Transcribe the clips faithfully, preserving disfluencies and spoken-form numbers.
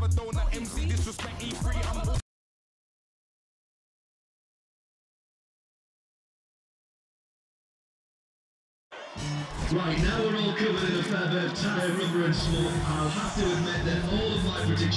never thrown that M C disrespect E three. I'm Right, now we're all covered in a fair bit of tyre, rubber and smoke. I'll have to admit that all of my predictions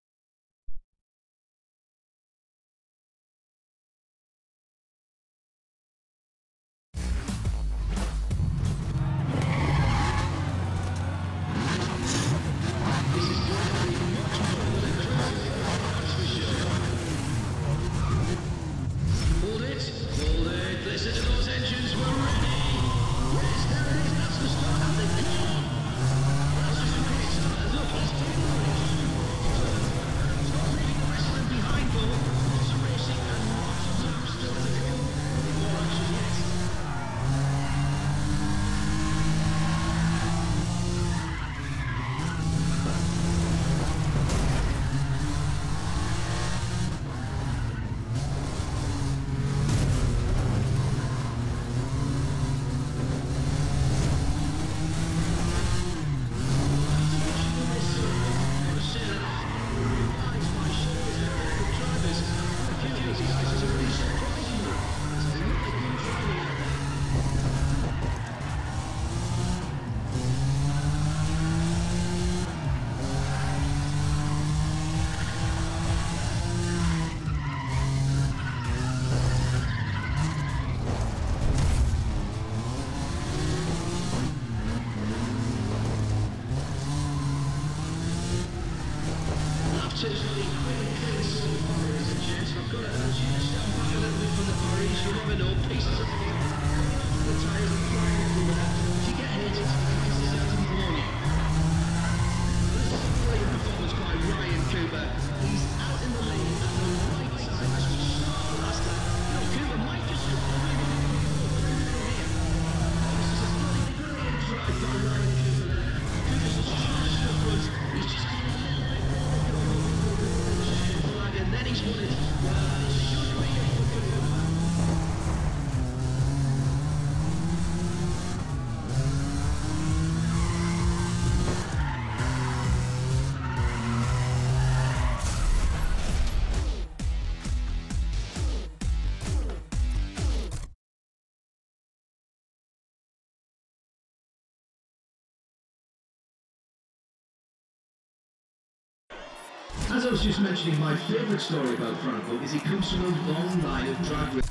As I was just mentioning, my favourite story about Franco is he comes from a long line of drag racing.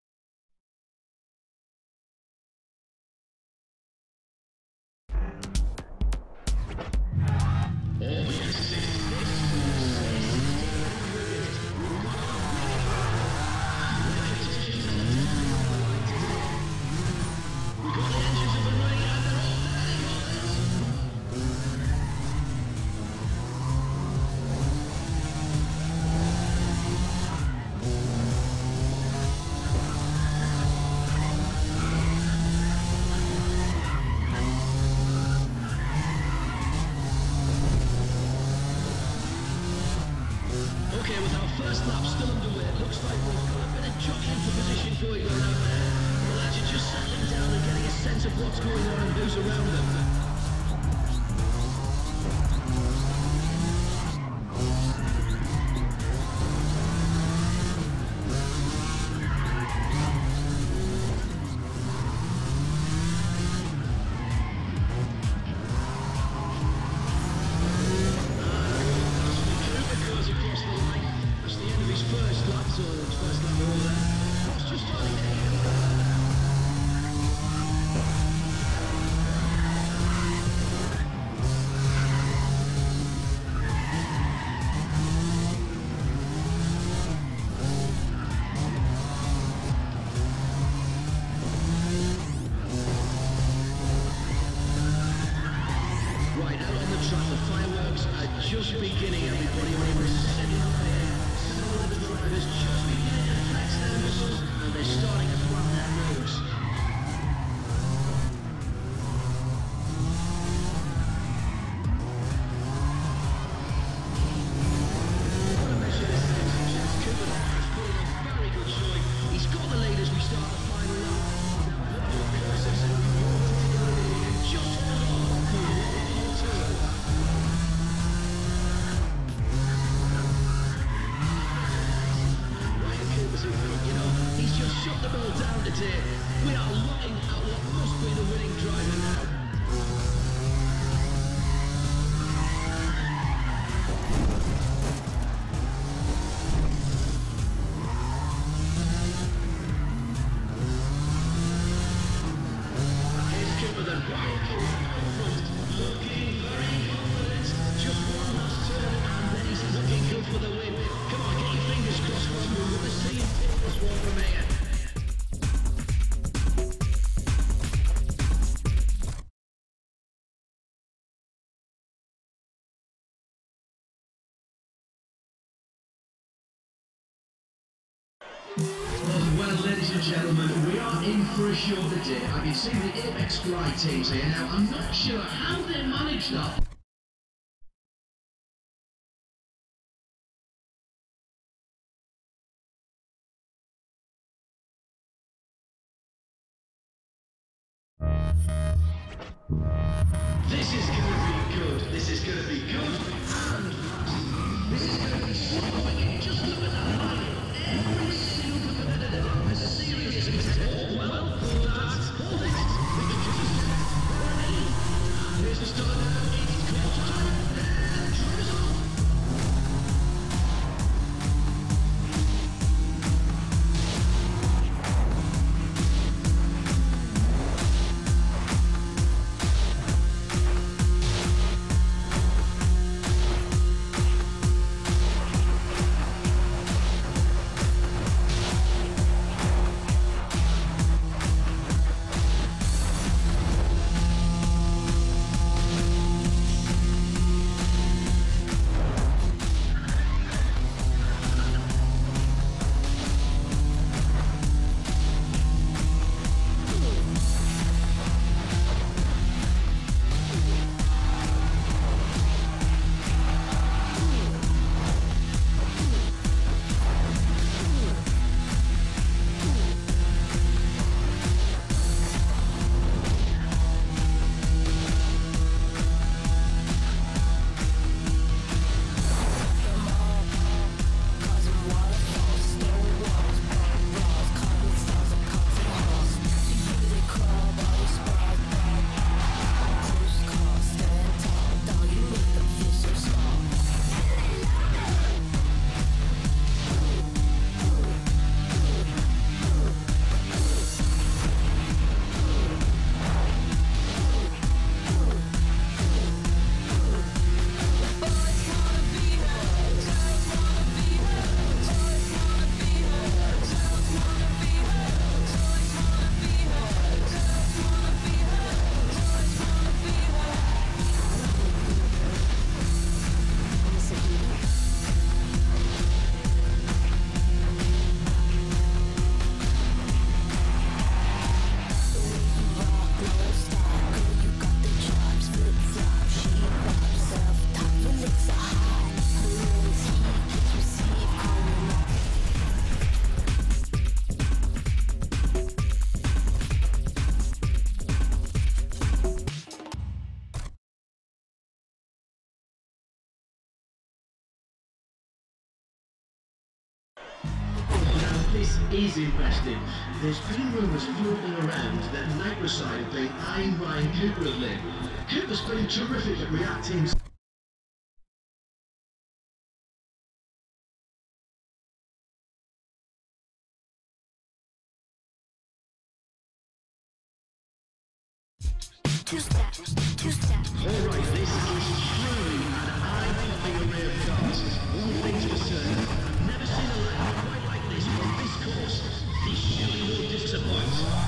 First lap still underway. It looks like we've got a bit of jockeying for position going on out there. The lads are just settling down and getting a sense of what's going on and who's around them. Just beginning, everybody. We're setting up here. Some of the drivers just beginning to flex their muscles, and they're starting to flat their nose. What a measure this is. Cooper is putting a very good showing. He's got the lead as we start the final lap. Just here. We are looking at what must be the winning driver now. Here's Cooper then. Looking very confident. Just one last turn and then he's looking good for the win. Come on, get your fingers crossed, Ron. We want to see him take this one from here. Well, ladies and gentlemen, we are in for a show today. I can see the Apex Fly teams here now. I'm not sure how they managed that. This is going to be good. This is going to be good. And this is going to be so quick. Just look at that line. Every single competitor has a serious mistake. Well, hold that. Hold it. Here's the start now. It's close time. And drives off. This is interesting. There's been rumours floating around that Microside have been eyeing Ryan Cooper of late. Cooper's been terrific at reacting. Two step, two step. Alright, this is truly an eye-popping array of cars. One thing's for certain, I've never seen a lap quite like this on this course. This surely will disappoint.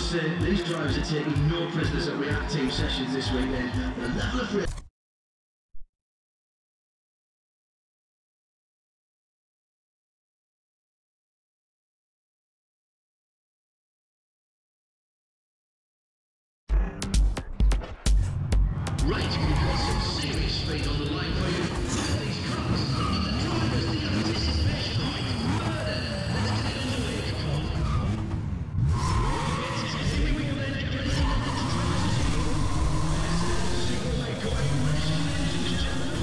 must say, these drivers are taking no prisoners at React Team sessions this weekend. The level of right, we've got some serious speed on the line for you. These cars, the drivers, the anticipation of it, murder, and the tails away to come. Here we go, then, Superbike going, ladies and gentlemen.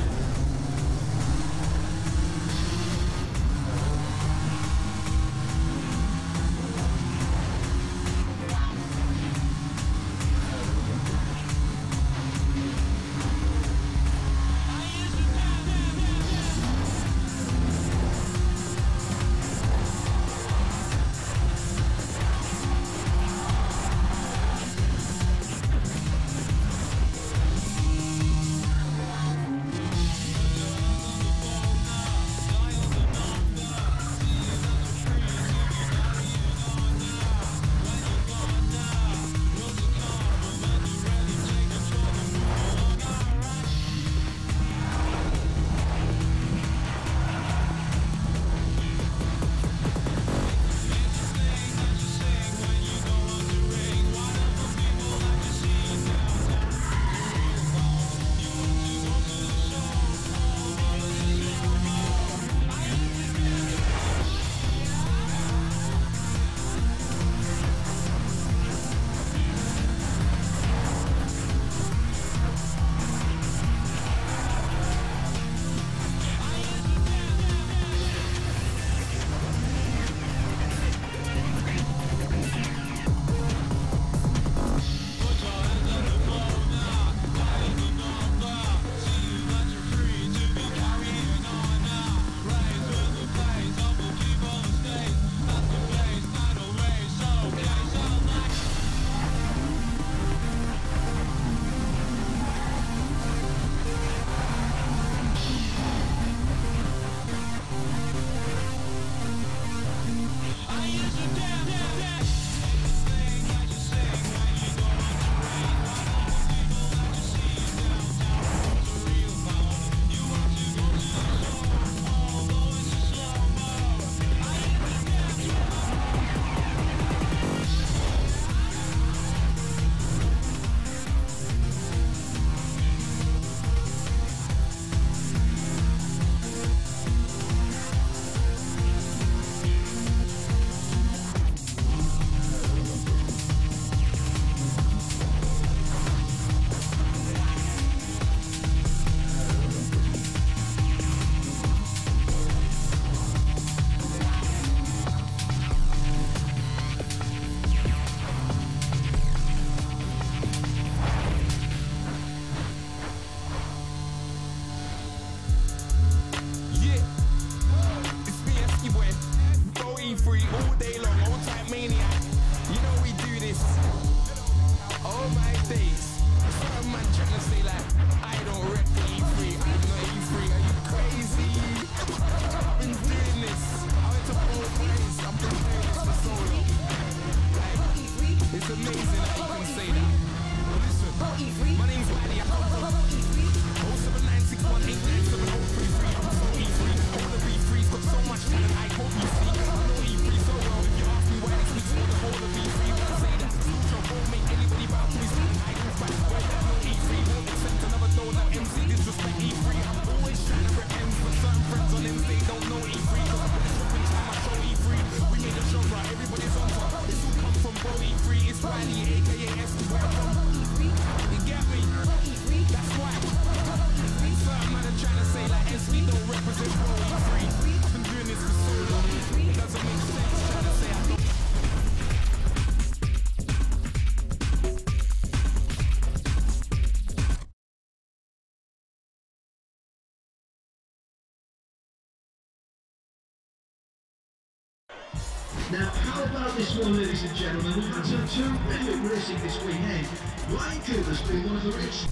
Now, how about this one, ladies and gentlemen? We've had some terrific racing this weekend. Ryan Cooper's been one of the rich.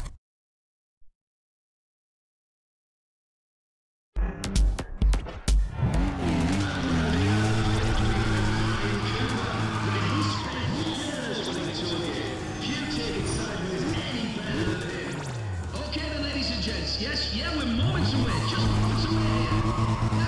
He's spent years with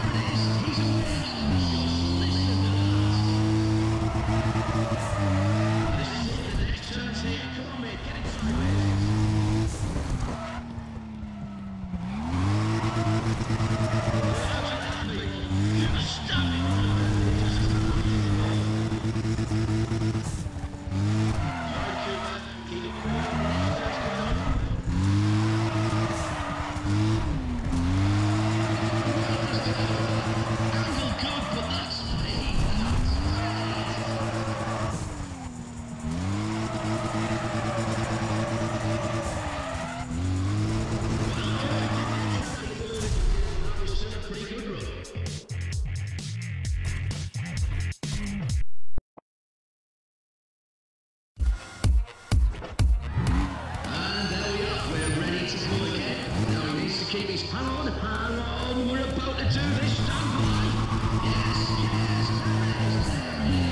keep his hang on, hang on, we're about to do this, stand by. Yes, yes, there it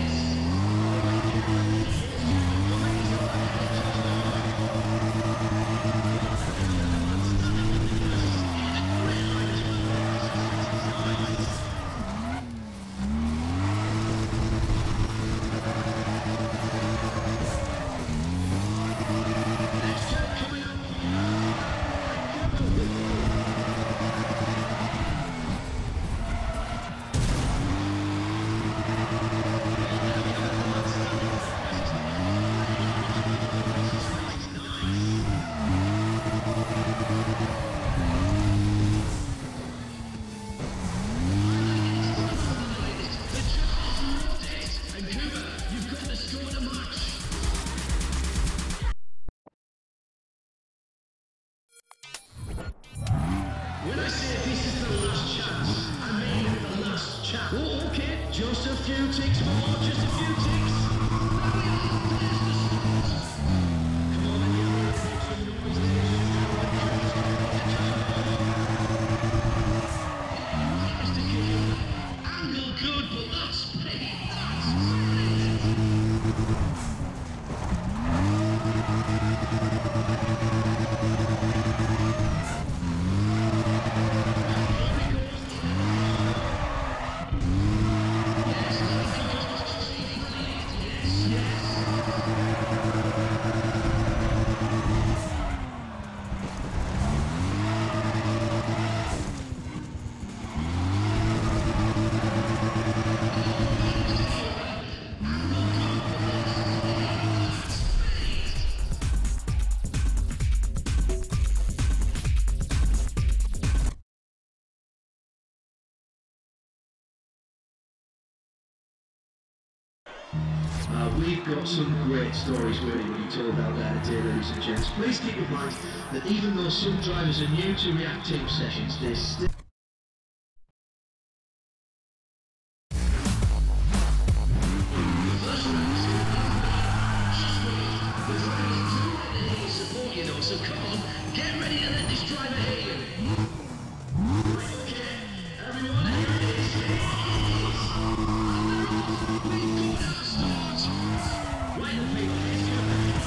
Oh, okay, just a few ticks more, just a few ticks. Come on, and you make some noise, angle good, but that's pretty, that's Uh, we've got some great stories waiting to be told out there today, ladies and gents. Please keep in mind that even though some drivers are new to React Team sessions, they still support you though, so come on, get ready to let this driver hit you. Right, okay, everyone, here it is. Here it is. And they're off. We've got our start. Right, the people, here's your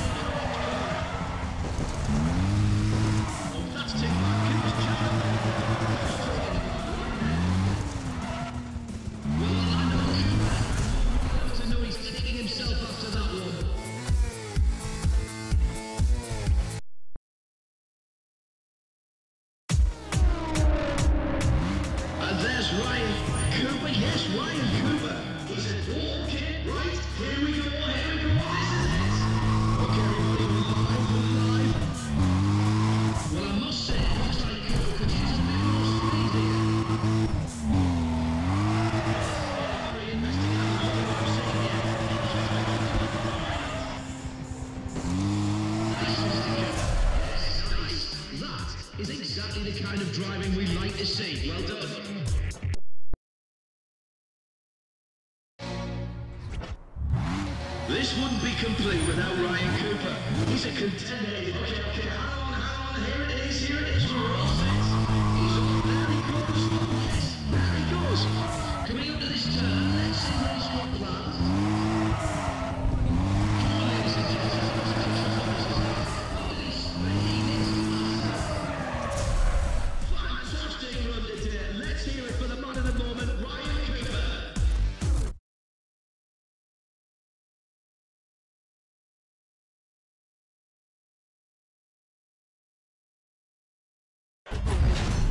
oh, that's tick back. Give us chat. Well, Orlando Cooper. To know he's kicking himself after that one. There's Ryan Cooper, yes, Ryan Cooper. He said, oh, okay, right, here we go, here we go, this is it. Okay, everybody, we're live, we're live. Well, I must say, it looks like Cooper could use a bit more speed here. Very investing in what we're saying here. Nice, Mister Cooper. Yes, nice. That is exactly the kind of driving we like to see. Well done. This wouldn't be complete without Ryan Cooper. He's a contender. Okay, okay, hang on, hang on. Here it is, here it is. We're all set. He's on. There he goes. Yes, there he goes. Coming up to this turn, let's see where he's got planned. Come on, ladies and gentlemen. Fantastic run today. Let's hear it for the man of the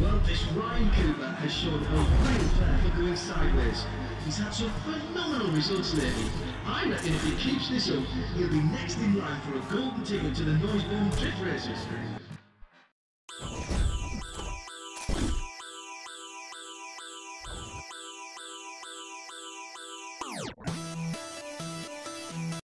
Well, this Ryan Cooper has shown a real flair for going sideways. He's had some phenomenal results lately. I reckon if he keeps this up, he'll be next in line for a golden ticket to the Noisebourne Drift Races.